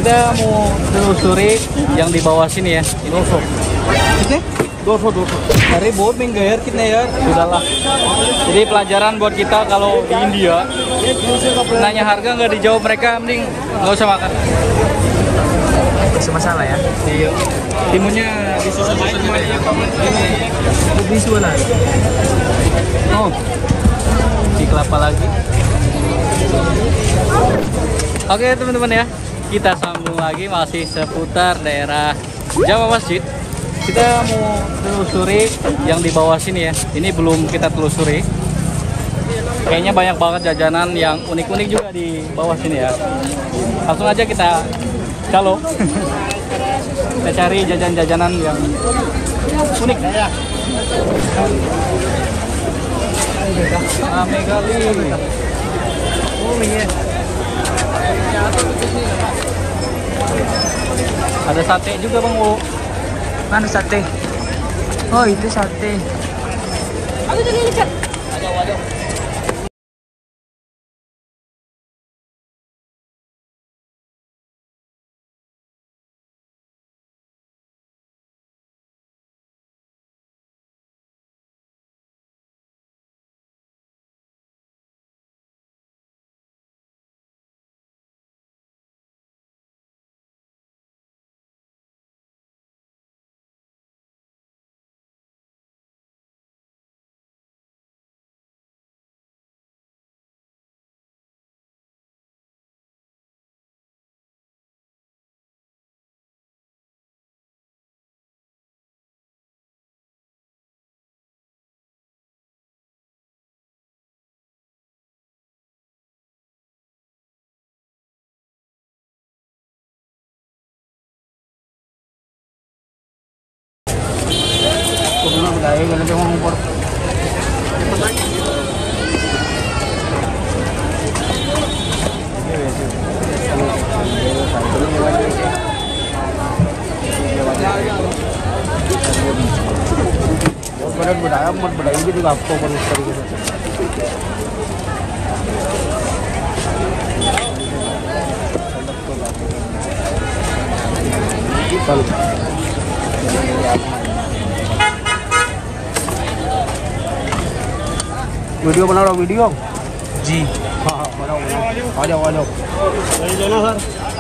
Kita mau telusuri yang di bawah sini ya. Ini ini 200. Hari buat menggayar kita ya. Sudahlah. Jadi pelajaran buat kita kalau di India nanya harga nggak dijawab mereka, mending nggak usah makan. Masalah ya. Iya. Timunnya disusun-susun ini. Visualan. Oh. Si kelapa lagi. Oke teman-teman ya, kita sambung lagi masih seputar daerah Jama Masjid. Kita mau telusuri yang di bawah sini ya. Ini belum kita telusuri. Kayaknya banyak banget jajanan yang unik-unik juga di bawah sini ya. Langsung aja kita calo. Kita cari jajan-jajanan yang unik. Rame kali. Oh iya. Ada sate juga Bang Wo. Mana sate? Oh itu sate. Ada jadi lecet. Ada. Video बना रहा वीडियो जी। हाँ हाँ बनाओ आ जाओ लेना sir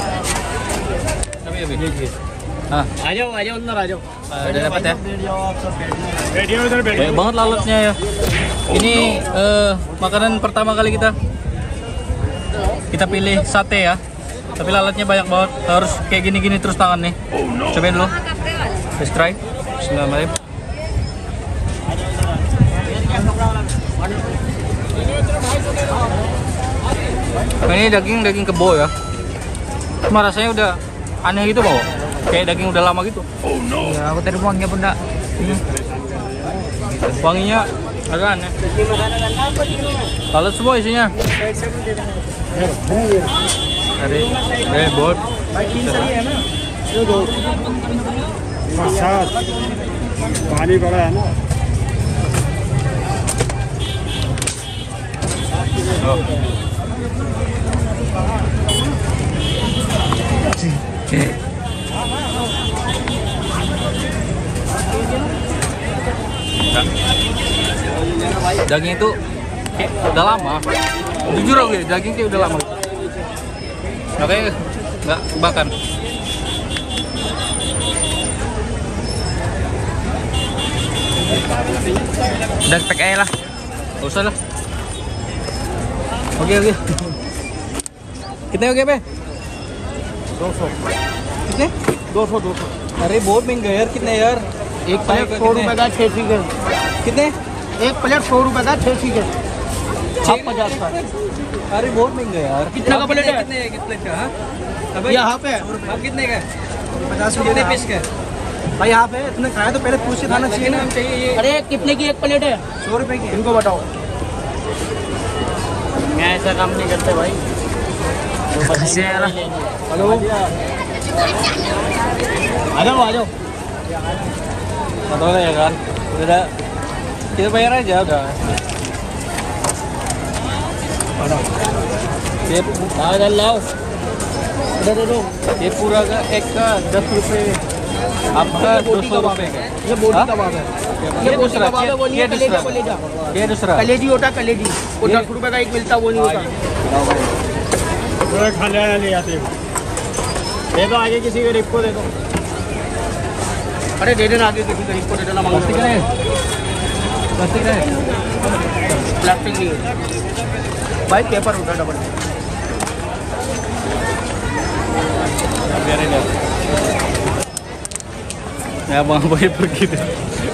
Nah, आ जाओ अंदर आ जाओ udah dapat ya. बैठिए उधर Banyak banget lalatnya ya. Ini makanan pertama kali kita pilih sate ya. Tapi lalatnya banyak banget. Harus kayak gini-gini terus tangan nih. Cobain dulu. Let's try. Bismillahirrahmanirrahim. Ini daging kebo ya. Cuma rasanya udah aneh gitu bau. Kayak daging udah lama gitu. Ya, aku tadi wanginya pun enggak. Wanginya agak aneh. Lalat semua isinya. Dari bot. बरसात पानी पड़ा है ना Oh. Daging itu kayak udah lama. Jujur aku ya, daging kayak udah lama. Makanya nggak makan. Udah pack aja lah. Gak usah lah. Oke. कितने हो गए बे? 200 कितने? 200 अरे बहुत महंगा यार. कितने यार? एक प्लेट 100 रुपए का 6 चिकन कितने? एक प्लेट 100 रुपए का 6 चिकन 50 का अरे बहुत महंगा यार. कितना का प्लेट है? कितने प्लेट का? यहाँ पे आप कितने का? 50 कितने रुपए पीस का? भाई यहाँ पे इतने खाए तो पहले पूछ के खाना चाहिए ना चाहिए. अरे कितने की एक प्लेट है 100 रुपए की इनको बताओ मैं ऐसा काम नहीं करते भाई. Kasih ya lah. हेलो आ जाओ Atau ya kan? Udah kita bayar aja udah. Sip. आ जाओ इधर दे दो। ये पूरा का एक का 10 रुपए, आपका ये बोटी 200 कबाब रुपए है। का। ये बोटी हाँ? कबाब है। ये ये बोटी दूसरा, कबाब है, वो नहीं ये है कलेजा दूसरा। कलेजा। ये दूसरा। कलेजी होता है कलेजी, वो ये- 10 रुपए का एक मिलता है, वो नहीं होता। खाने ले आते हो, दे दो आगे किसी गरीब को दे दो। अरे दे देना आगे किसी गरीब को दे देना, प्लास्टिक मंगा है, प्लास्टिक है। प्लास्टिक नहीं है भाई, पेपर होता है double. Biarin ya. Ya bang Boy pergi deh.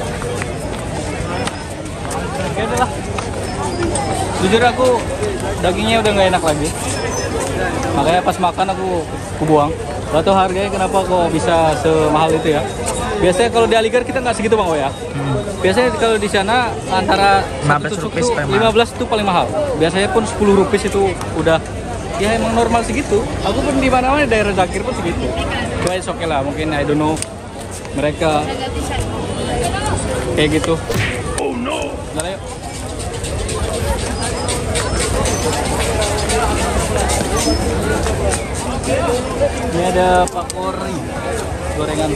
Oke udah lah. Jujur aku dagingnya udah nggak enak lagi. Makanya pas makan aku buang. Gak tau harganya kenapa kok bisa semahal itu ya. Biasanya kalau di Aligar kita nggak segitu bang Boy ya. Biasanya kalau di sana antara 15 satu tusuk rupiah tuh paling mahal. 15 itu paling mahal. Biasanya pun 10 rupiah itu udah ya emang normal segitu. Aku pun di mana-mana di daerah Zakir pun segitu. Cuma oke lah, mungkin I don't know mereka kayak gitu. Oh no. Udah, yuk. Ini ada pakori gorengan.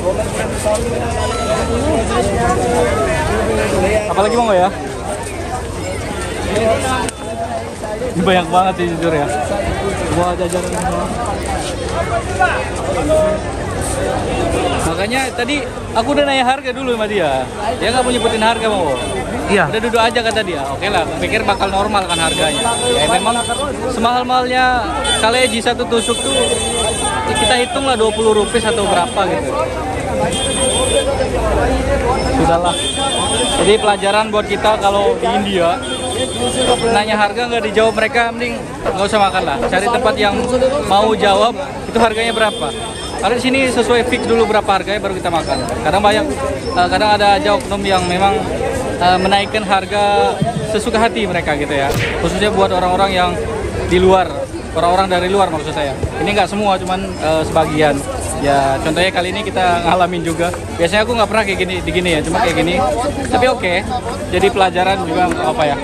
Apalagi mau nggak ya? Ini banyak banget sih jujur ya. Semua jajanan semua. Makanya tadi aku udah nanya harga dulu sama dia. Dia nggak mau nyebutin harga mau. Iya. Udah duduk aja kata dia. Oke lah, pikir bakal normal kan harganya. Ya memang semahal-mahalnya kaleji satu tusuk tuh kita hitung lah 20 rupiah atau berapa gitu. Sudahlah. Jadi pelajaran buat kita kalau di India nanya harga nggak dijawab mereka, mending nggak usah makan lah. Cari tempat yang mau jawab itu harganya berapa. Karena di sini sesuai fix dulu berapa harganya baru kita makan. Kadang kadang ada aja oknum yang memang menaikkan harga sesuka hati mereka gitu ya. Khususnya buat orang-orang yang di luar, orang-orang dari luar maksud saya. Ini nggak semua, cuman sebagian. Ya contohnya kali ini kita ngalamin juga. Biasanya aku nggak pernah kayak gini ya, cuma kayak gini. Tapi oke, jadi pelajaran juga nggak apa ya.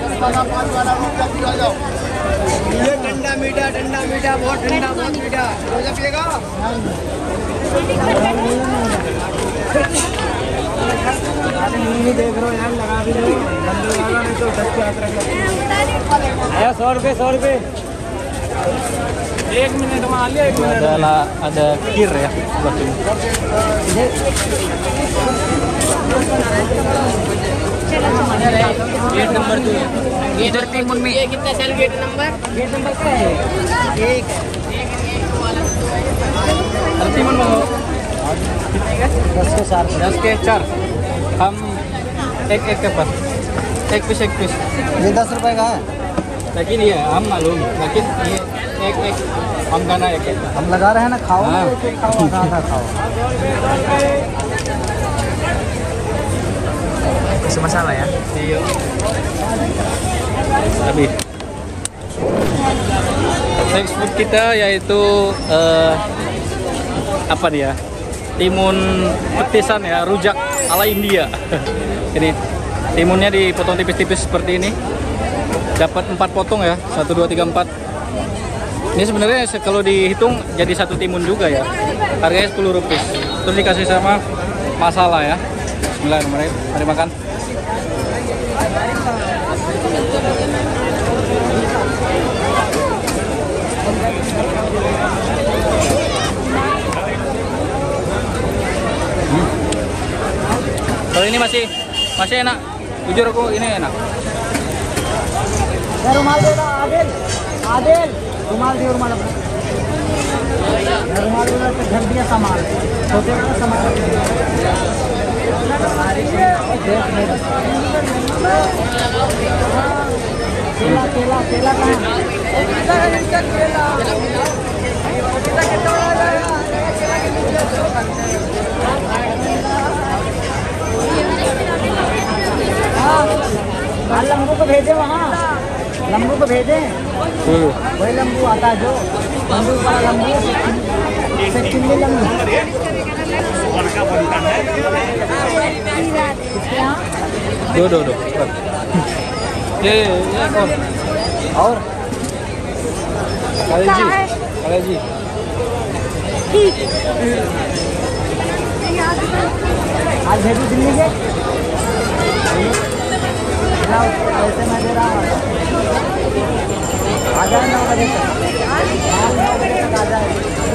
ये ठंडा मीठा बहुत मीठा रोजा पिएगा। देख रहे हो यार, लगा भी दो बंदे वाला नहीं तो 10 के हाथ रख। 100 रुपए 100 रुपए। 1 मिनट में आ लिया, 1 minute. Ada kir ya sebelah sini. Gate number 2 Idur timun mi. ये कितना सर गेट नंबर क्या है? एक Timun mau? 10 के 4 10 के 4. हम एक के पर. एक पीस. ये 10 रुपए का है। लेकिन ये हम मालूम, लेकिन ये एक हम खाना एक हम लगा रहे हैं ना, खाओ हाँ। एक खाओ, आधा खाओ। Masih masalah ya. Iya. Habis. Next food kita yaitu apa dia? Timun petisan ya, rujak ala India. Jadi timunnya dipotong tipis-tipis seperti ini. Dapat 4 potong ya, 1, 2, 3, 4. Ini sebenarnya kalau dihitung jadi satu timun juga ya. Harganya 10 rupiah. Terus dikasih sama masala ya. Bismillahirrahmanirrahim. Mari makan. Kalau ini masih enak. Jujur aku ini enak. रुमाल दे दो आदिल, आदिल रुमाल दे, रुमाल अपना रुमाल दे तो ढक दिया सामान, छोटे बड़ा सामान केला केला केला कहाँ लंबू को भेजे, वहाँ लंबू को भेजे, वही लंबू आता है जो लंबू वाला लंबू से चिल्ली लंबू। Dua. Ya, और कलेजी आज भेजू दिल्ली के पैसे मैं दे रहा हूँ आ जाए 9 बजे तक 9 बजे तक आ जाए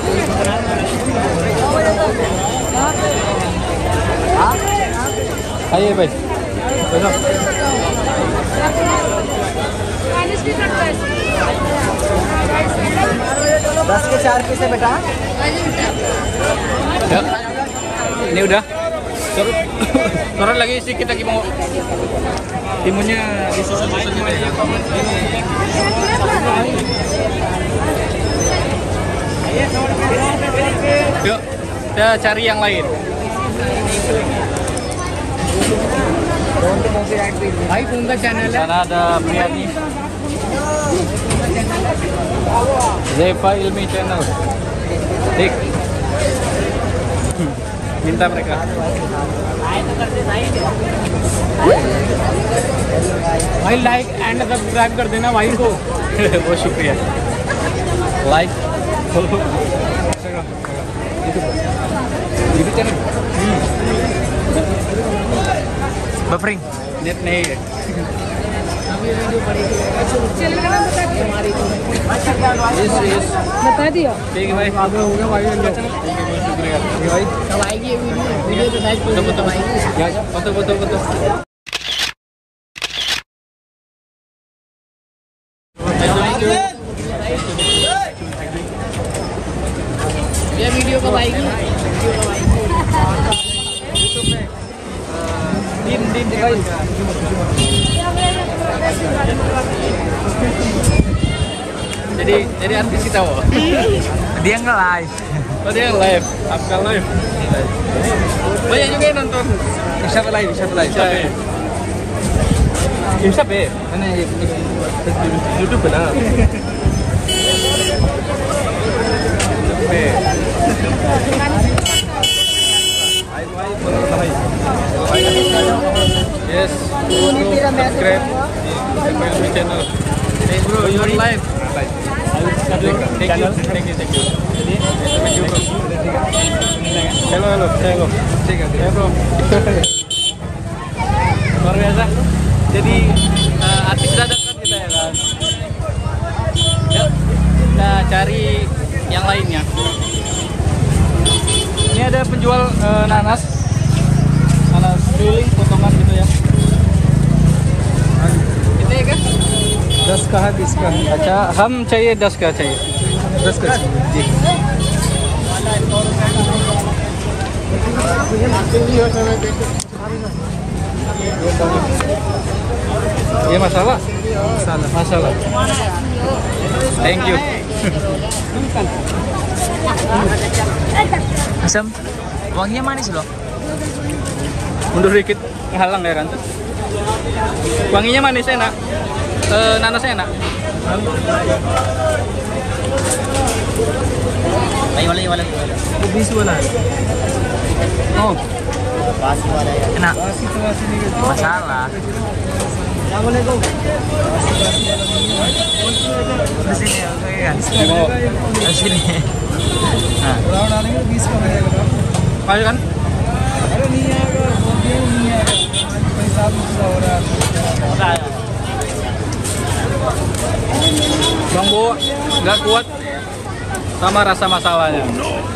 आइए भाई बैठो 10 के 4 पीसे बेटा ya. Ini udah turun lagi sedikit lagi mau timunnya disusun-susun gitu ya. Yuk kita cari yang lain. भाई कौन सा चैनल है? Sana ada biryani Zefa Ilmi Channel. Dik minta mereka. भाई लाइक एंड सब्सक्राइब कर देना भाई को। बहुत शुक्रिया. Like YouTube channel. Buffering Net नहीं है. Yes. बता दियो। ठीक है भाई. आगे हो गया भाई बहुत शुक्रिया. भाई. कब आएगी ये वीडियो तो शायद Foto भाई. Foto. ये वीडियो कब आएगी? Din guys. Jadi artis kita kok. Dia nge-live. Oh dia live, Apkal live. Banyak juga yang nonton. Siapa live? Siapa? Mana YouTube benar. Yes, subscribe di channel. Hey bro, you're live. Thank you. Halo. Ya bro. Luar biasa. Jadi artis dadakan kita ya kan. Yuk, kita cari yang lainnya. Ini ada penjual nanas keliling potongan gitu ya. Ini kan 10 का है 20 का है। अच्छा हम चाहिए 10 का चाहिए 10 का जी. ये masalah thank you. Asam, wanginya manis loh. Mundur dikit halang ya kan. Wanginya manis enak. Nanasnya enak. Wala. 20 वाला है। Oh, Enak. Masalah. Di sini oke kan? ini mau. Di sini. Nah, डालेंगे 20 का मिलेगा। pas kan? अरे नहीं आएगा, नहीं आएगा। पैसा दूसरा हो रहा है। Bang Bu, nggak kuat sama rasa masalahnya.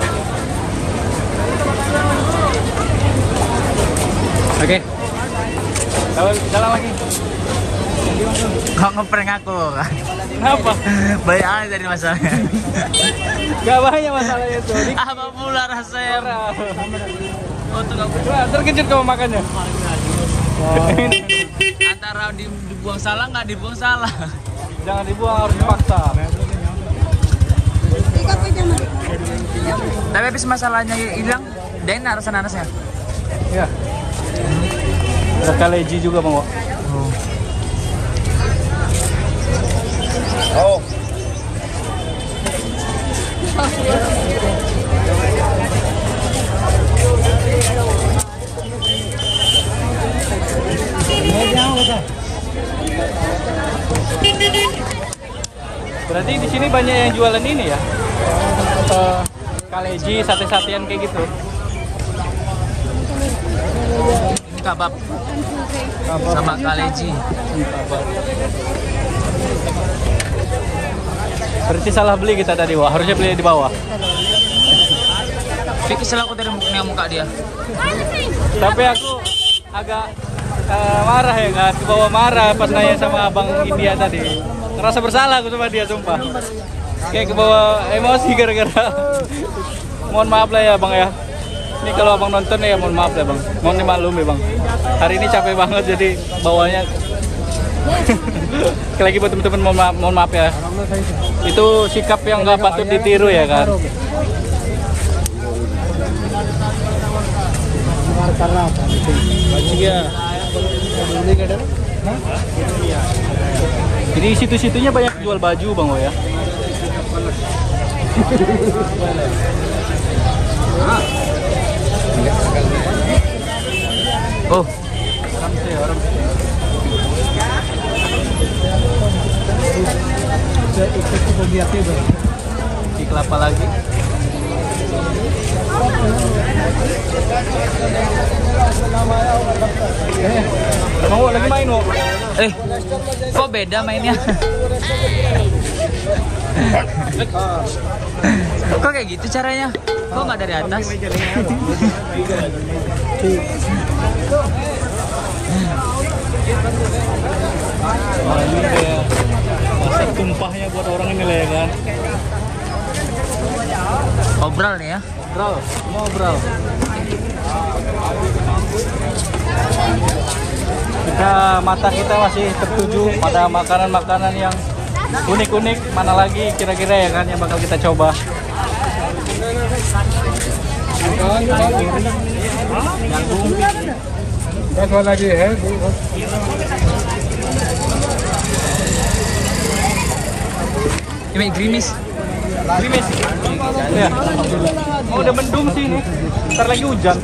Oke, jalan lagi. Kok ngeprank aku? Kenapa? Banyak aja dari masalahnya. Gak banyak masalahnya tuh. Apa pula rasanya? Oh, tuh nggak Wah, terkejut kamu makannya. antara dibuang salah nggak dibuang salah. Jangan dibuang, harus dipaksa. Tapi habis masalahnya hilang, dia enak rasa nanasnya. Ya. Ada kaleji juga Bang. Oh. Berarti di sini banyak yang jualan ini ya? kaleji, sate-satean kayak gitu. Ini kabab sama kaleji. Berarti salah beli kita tadi, wah. Harusnya beli di bawah. Pikir salah aku dari muka dia. Tapi aku agak marah ya kan, ke bawah marah pas nanya sama abang India tadi. Ngerasa bersalah aku sama dia, sumpah. Kayak ke bawah emosi gara-gara. Mohon maaf lah ya bang ya. Ini kalau abang nonton ya mohon maaf ya bang. Mohon dimaklum ya bang. Hari ini capek banget jadi bawahnya. Sekali lagi buat teman-teman mohon maaf ya. Itu sikap yang nggak patut ditiru ya kan. Jadi situ-situnya banyak jual baju bang oh ya. Oh, Di kelapa lagi. Mau lagi main mau? kok beda mainnya? Kok kayak gitu caranya? Kok nggak dari atas? Oh, ini kayak masak tumpahnya buat orang ini lah ya kan. Obral nih ya. Bro, mau bro. Mata kita masih tertuju pada makanan-makanan yang unik-unik. Mana lagi kira-kira ya kan yang bakal kita coba. lagi ya. Ini gerimis. Gerimis. Ya. Oh, udah mendung sih ini. Ntar lagi hujan.